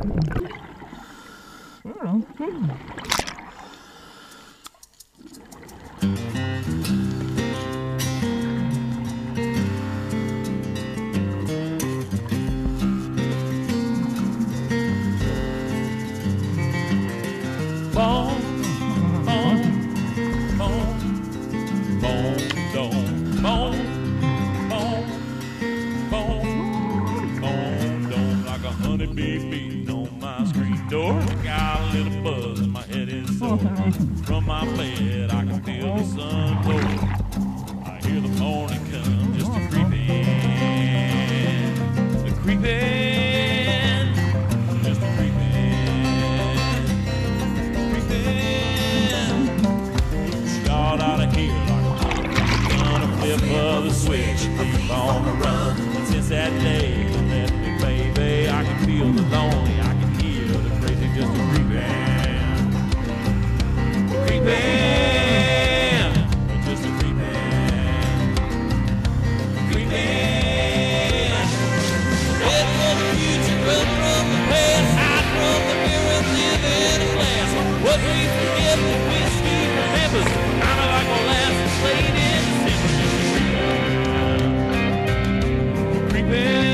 From my bed, I can feel the sun glow. I hear the morning come just a creeping, just a creeping. Shot out of here like a gonna flip of the switch, keep on the run. And since that day you left me, baby, I can feel the lonely, I can hear the crazy, just a creeping. Creeping, just a creeping, creeping. Head for the future, run from the past, hide from the mirror, live in a glass. What we forget, the whiskey remembers. Kinda like my last late in December, just a creeping.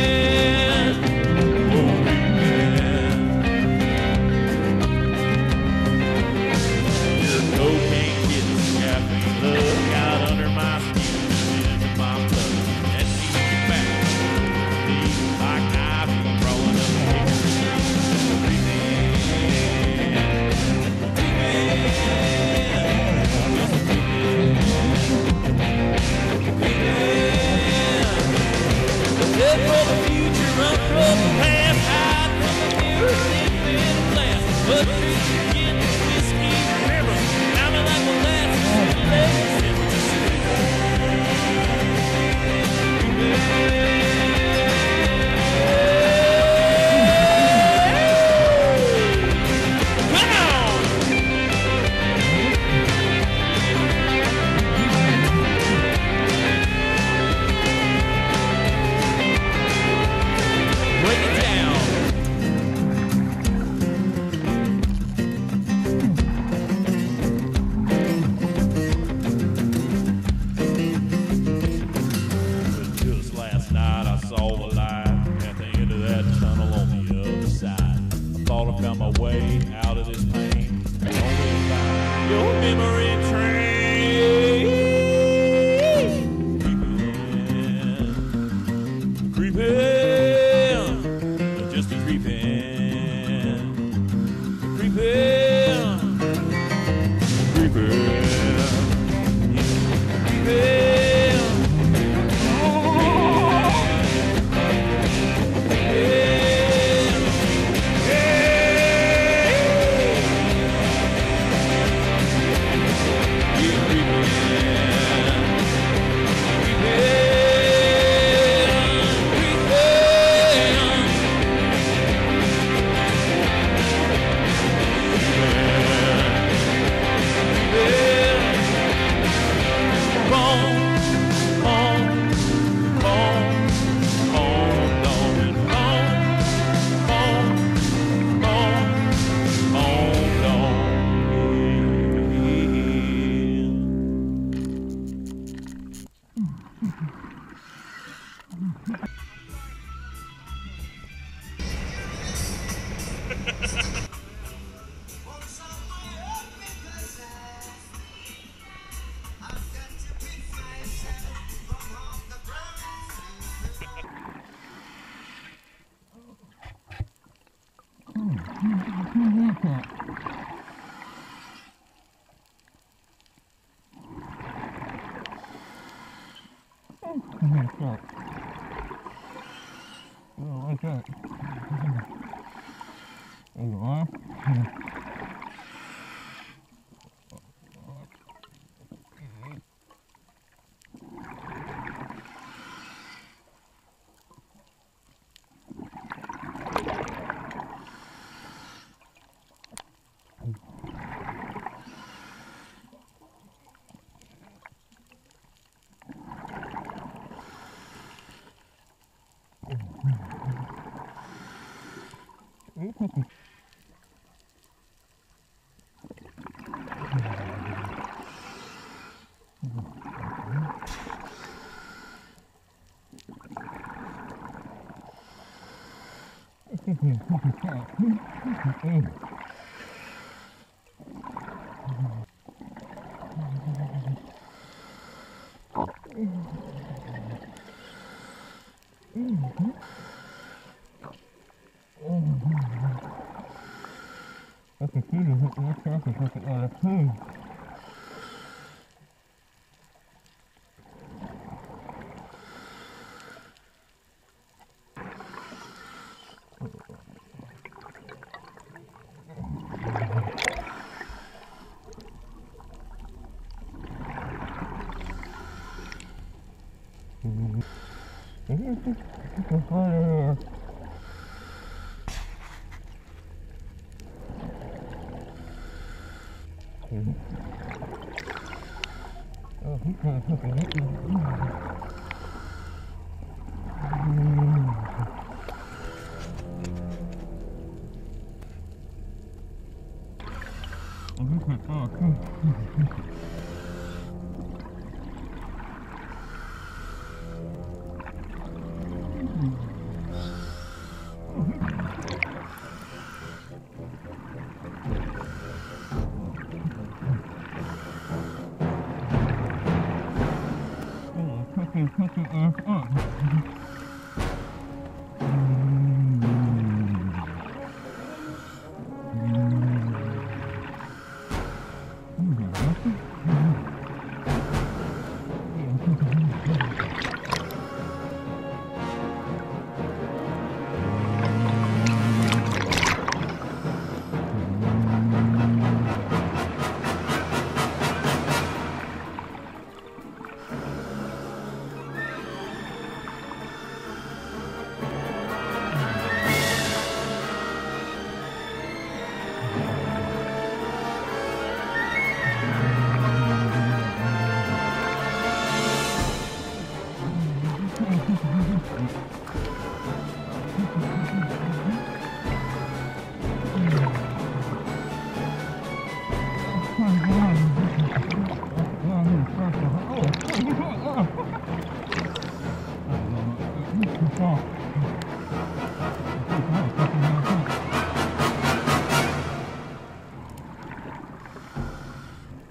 Oh, he can't hook it.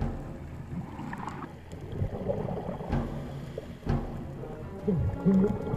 Oh,